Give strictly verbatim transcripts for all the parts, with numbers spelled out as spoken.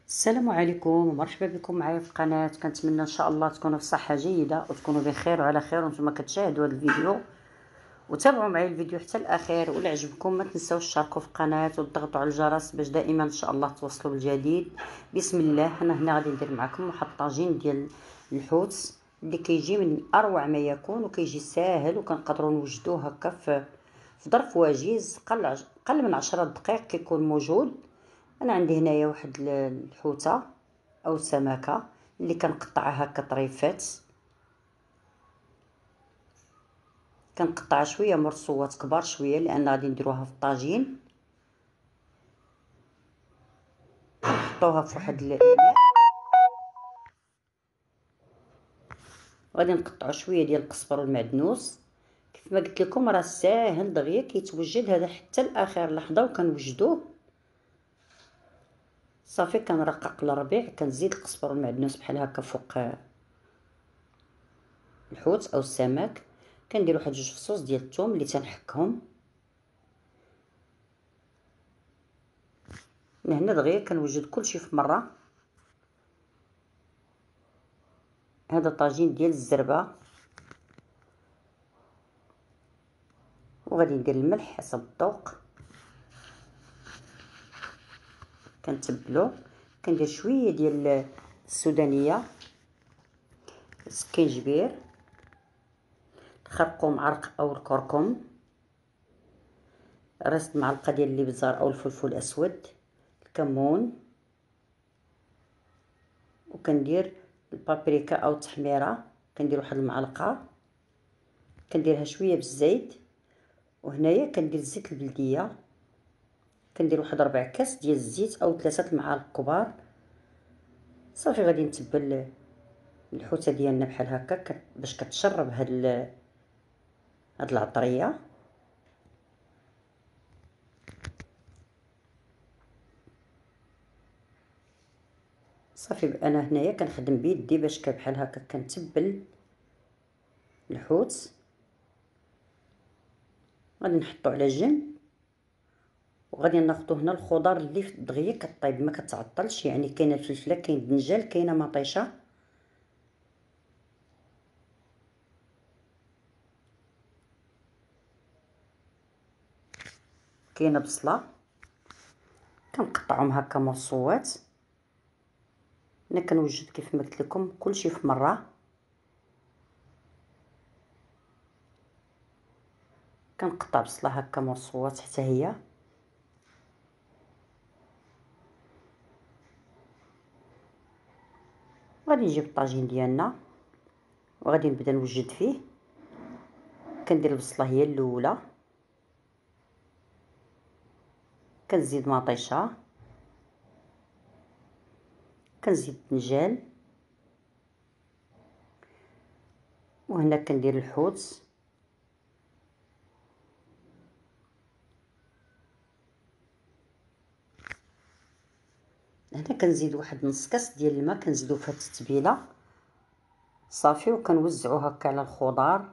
السلام عليكم ومرحبا بكم معايا في القناه. كنتمنى ان شاء الله تكونوا في صحه جيده وتكونوا بخير وعلى خير وانتم كتشاهدوا هذا الفيديو، وتابعوا معايا الفيديو حتى الاخير. ولا عجبكم ما تنساوش تشاركوا في القناه وتضغطوا على الجرس باش دائما ان شاء الله توصلوا بالجديد. بسم الله. انا هنا غادي ندير معكم واحد الطاجين ديال الحوت اللي كيجي من اروع ما يكون وكيجي ساهل وكنقدروا نوجدوه هكا في في ظرف وجيز. قل قل من عشرة دقائق كيكون موجود. انا عندي هنايا واحد الحوته او السمكه اللي كنقطعها هكا طريفات، كنقطعها شويه مرصوات كبار شويه لان غادي نديروها في الطاجين. نحطوها في واحد الاناء وغادي نقطعوا شويه ديال القزبر والمعدنوس. كيف ما قلت لكم راه ساهل دغيا كيتوجد هذا حتى لاخر لحظه وكنوجدوه. صافي كنرقق الربيع، كنزيد القزبر والمعدنوس بحال هكا فوق الحوت او السمك. كندير واحد جوج فصوص ديال الثوم اللي تنحكهم. من هنا دغيا كنوجد كلشي في مره. هذا طاجين ديال الزربه، وغادي ندير الملح حسب الذوق. كنتبلو، كندير شويه ديال السودانيه، السكينجبير، الخرقوم عرق او الكركم، رست معلقه ديال الابزار او الفلفل الاسود، الكمون، وكندير البابريكا او التحميره. كندير واحد المعلقه، كنديرها شويه بالزيت. وهنايا كندير زيت البلديه، كندير واحد ربع كاس ديال الزيت او ثلاثه المعالق كبار. صافي غادي نتبل الحوته ديالنا بحال هكا باش كتشرب هاد هاد العطريه. صافي انا هنايا كنخدم بيدي باش بحال هكا كنتبل الحوت. غادي نحطو على جنب، وغادي ناخدو هنا الخضر اللي دغيا كطيب ما كتعطلش. يعني كاينه الفلفله، كاين الدنجال، كاينه مطيشه، كاينه بصله. كنقطعهم هكا مرصوات. انا كنوجد كيف ما قلت لكم كلشي في مره. كنقطع بصله هكا مرصوات حتى هي. غادي نجيب الطاجين ديالنا وغادي نبدا نوجد فيه. كندير البصله هي الاولى، كنزيد مطيشه، كنزيد الدنجال، وهنا كندير الحوت. هنا كنزيد واحد نص كاس ديال الماء كنزيدو في هاد التتبيله. صافي وكنوزعو هكا على الخضار،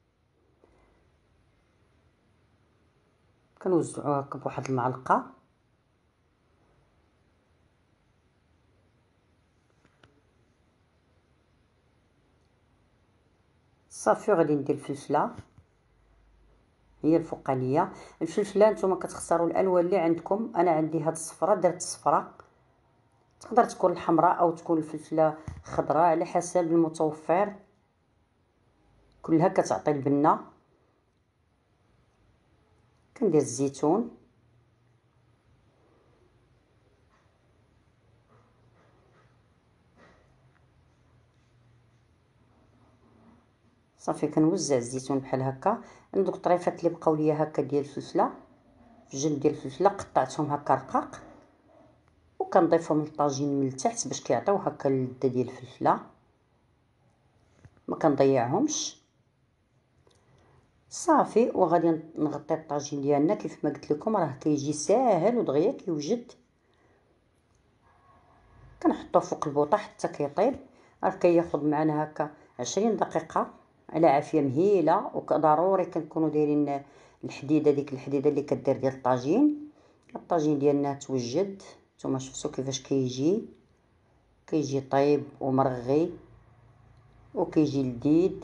كنوزعو هكا بواحد المعلقه. صافي غادي ندير الفلفله هي الفوقانيه. الفلفله نتوما كتختاروا الالوان اللي عندكم. انا عندي هاد الصفراء درت الصفراء، تقدر تكون الحمراء او تكون الفلفله خضراء على حسب المتوفر. كلها كتعطي البنه. كندير الزيتون، صافي كنوزع الزيتون بحال هكا. دوك الطريفات اللي بقاو ليا هكا ديال الفلفله، في جنب ديال الفلفله قطعتهم هكا رقاق وكنضيفهم للطاجين من التحت باش كيعطيو هكا اللذه ديال الفلفله، ما كنضيعهمش. صافي وغادي نغطي الطاجين ديالنا كيف ما قلت لكم راه كيجي ساهل ودغيا كيوجد. كنحطوه فوق البوطه حتى كيطيب. راه كياخذ معنا هكا عشرين دقيقه على عافيه مهيله. وضروري كنكونوا دايرين الحديده، ديك الحديده اللي كدير ديال الطاجين. الطاجين ديالنا توجد، نتوما شفتوا كيفاش كيجي كيجي طيب ومرغي وكيجي لذيذ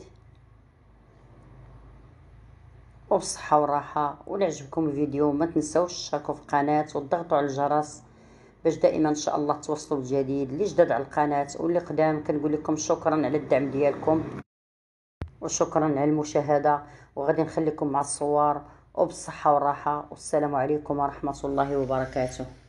وبصحة وراحة. ولا عجبكم الفيديو ما تنساوش تشتركوا في القناة وتضغطوا على الجرس باش دائما ان شاء الله توصلوا بالجديد. اللي جداد على القناة واللي قدام كنقول لكم شكرا على الدعم ديالكم وشكرا على المشاهدة. وغادي نخليكم مع الصور وبالصحة والراحة، والسلام عليكم ورحمة الله وبركاته.